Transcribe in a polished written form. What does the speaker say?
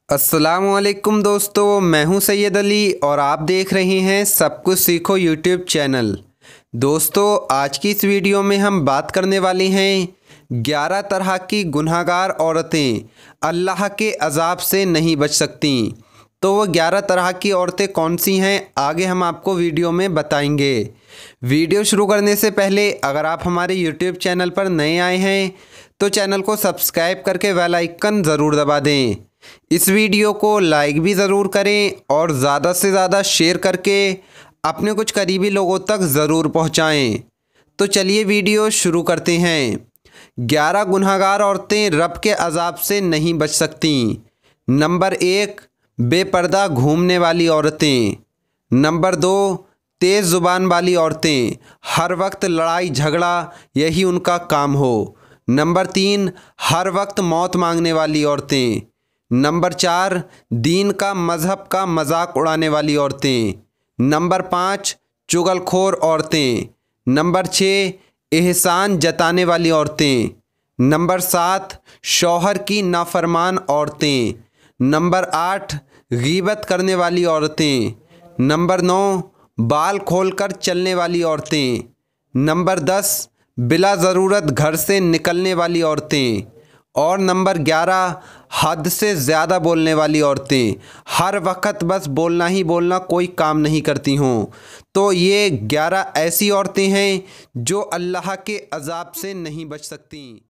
अस्सलामुअलैकुम दोस्तों, मैं हूं सैयद अली और आप देख रहे हैं सब कुछ सीखो यूट्यूब चैनल। दोस्तों, आज की इस वीडियो में हम बात करने वाले हैं 11 तरह की गुनहगार औरतें अल्लाह के अज़ाब से नहीं बच सकती। तो वो 11 तरह की औरतें कौन सी हैं, आगे हम आपको वीडियो में बताएंगे। वीडियो शुरू करने से पहले अगर आप हमारे यूट्यूब चैनल पर नए आए हैं तो चैनल को सब्सक्राइब करके बेल आइकन ज़रूर दबा दें। इस वीडियो को लाइक भी ज़रूर करें और ज़्यादा से ज़्यादा शेयर करके अपने कुछ करीबी लोगों तक ज़रूर पहुंचाएं। तो चलिए वीडियो शुरू करते हैं। 11 गुनहगार औरतें रब के अज़ाब से नहीं बच सकती। नंबर 1, बेपर्दा घूमने वाली औरतें। नंबर 2, तेज़ ज़ुबान वाली औरतें, हर वक्त लड़ाई झगड़ा यही उनका काम हो। नंबर 3, हर वक्त मौत मांगने वाली औरतें। नंबर 4, दीन का मज़हब का मजाक उड़ाने वाली औरतें। नंबर 5, चुगलखोर औरतें। नंबर 6, एहसान जताने वाली औरतें। नंबर 7, शौहर की नाफरमान औरतें। नंबर 8, गीबत करने वाली औरतें। नंबर 9, बाल खोलकर चलने वाली औरतें। नंबर 10, बिला ज़रूरत घर से निकलने वाली औरतें। और नंबर 11, हद से ज़्यादा बोलने वाली औरतें, हर वक्त बस बोलना ही बोलना, कोई काम नहीं करती हों। तो ये 11 ऐसी औरतें हैं जो अल्लाह के अज़ाब से नहीं बच सकती।